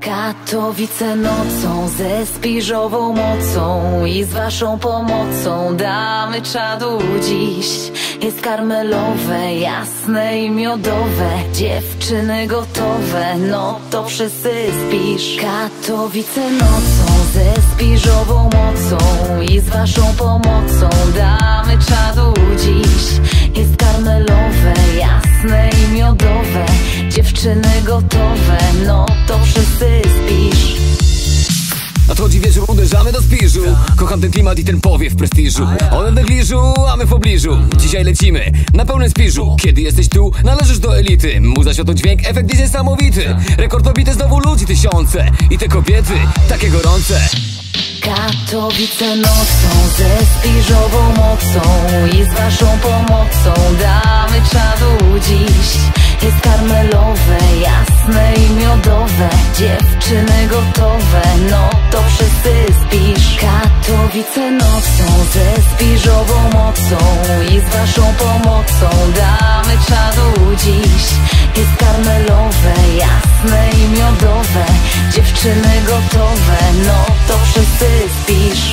Katowice nocą ze spiżową mocą i z waszą pomocą damy czadu dziś. Jest karmelowe, jasne i miodowe, dziewczyny gotowe, no to wszyscy spisz. Katowice nocą ze spiżową mocą i z waszą pomocą damy czadu dziś. Jest karmelowe, jasne i miodowe, dziewczyny gotowe, no to wszyscy spisz. Nadchodzi wieczór, uderzamy do spiżu. Kocham ten klimat i ten powiew prestiżu. One w negliżu, a my w pobliżu. Dzisiaj lecimy na pełnym spiżu. Kiedy jesteś tu, należysz do elity. Muza, światodźwięk, efekt jest niesamowity. Rekord pobity, znowu ludzi tysiące. I te kobiety, takie gorące. Katowice nocą ze spiżową mocą i z waszą pomocą damy czadu dziś. Jest karmelowe, jasne i miodowe, dziewczyny gotowe, no to wszyscy spisz. Katowice nocą ze spiżową mocą i z waszą pomocą damy czadu dziś. Jest karmelowe, jasne i miodowe, dziewczyny gotowe, no to wszyscy spisz.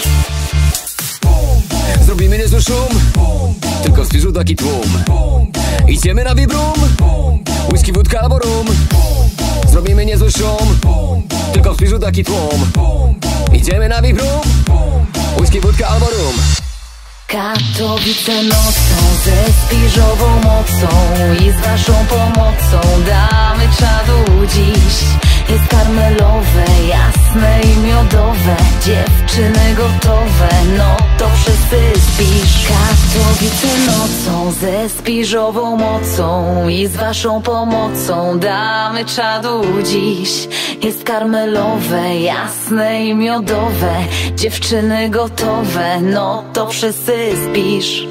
Zrobimy niezły szum, tylko w spiżu taki tłum. Idziemy na vibrum, whisky, wódka albo rum. Zrobimy niezły szum, tylko w spiżu taki tłum. Idziemy na vibrum, whisky, wódka albo rum. Katowice nocą ze spiżową mocą i z waszą pomocą damy czadu dziś. Jest karmelowe, jasne i miodowe, dziewczyny gotowe, no to wszyscy spisz. Katowice nocą ze spiżową mocą i z waszą pomocą damy czadu dziś. Jest karmelowe, jasne i miodowe, dziewczyny gotowe, no to wszyscy spisz.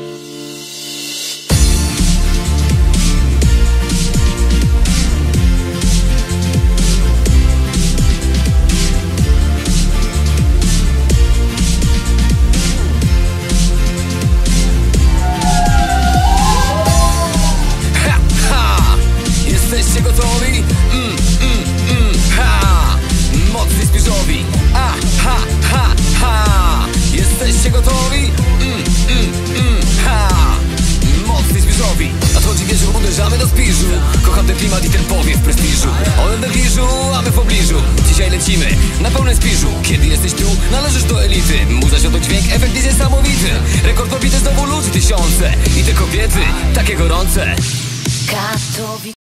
Jesteście gotowi? Ha! Mocni spiżowi. Ha! Jesteście gotowi? Ha! Mocni spiżowi. Nadchodzi wieczór, uderzamy do spiżu. Kocham ten klimat i ten powiew prestiżu. One w negliżu, a my w pobliżu. Dzisiaj lecimy na pełnym spiżu. Kiedy jesteś tu, należysz do elity. Muza, światodźwięk, efekt jest niesamowity. Rekord pobity, znowu ludzi tysiące. I te kobiety, takie gorące. Katowice